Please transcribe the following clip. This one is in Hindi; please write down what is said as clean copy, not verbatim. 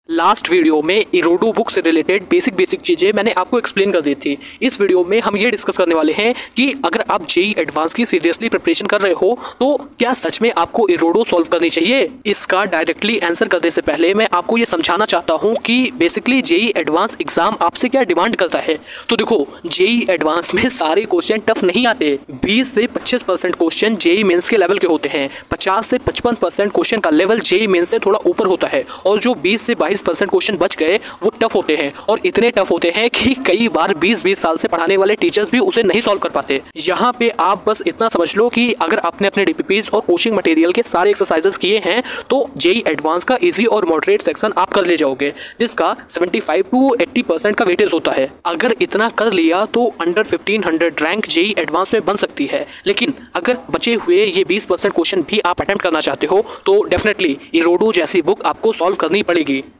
लास्ट वीडियो में इरोडो बुक से रिलेटेड बेसिक चीजें मैंने आपको एक्सप्लेन कर दी थी। इस वीडियो में हम ये डिस्कस करने वाले हैं कि अगर आप जेई एडवांस की सीरियसली प्रिपरेशन कर रहे हो तो क्या सच में आपको इरोडो सॉल्व करनी चाहिए। इसका डायरेक्टली आंसर करने से पहले मैं आपको ये समझाना चाहता हूँ कि बेसिकली जेई एडवांस एग्जाम आपसे क्या डिमांड करता है। तो देखो, जेई एडवांस में सारे क्वेश्चन टफ नहीं आते। 20 से 25% क्वेश्चन जेई मेंस के लेवल के होते हैं। 50 से 55% क्वेश्चन का लेवल जेई मेंस से थोड़ा ऊपर होता है और जो 20 से 22% क्वेश्चन बच गए वो टफ होते हैं और इतने टफ होते हैं कि कई बार 20-20 साल से पढ़ाने वाले टीचर्स भी उसे नहीं सॉल्व कर पाते। यहाँ पे आप बस इतना समझ लो कि अगर आपने अपने डीपीपीज और कोचिंग मटेरियल के सारे एक्सरसाइजेस किए हैं तो जेई एडवांस का इजी और मॉडरेट सेक्शन आप कर ले जाओगे, जिसका 75 to 80% का वेटेज होता है। अगर इतना कर लिया तो अंडर 1500 रैंक जेई एडवांस में बन सकती है। लेकिन अगर बचे हुए ये 20% क्वेश्चन भी आप अटेम्प्ट करना चाहते हो तो डेफिनेटली इरोडो जैसी बुक आपको सॉल्व करनी पड़ेगी।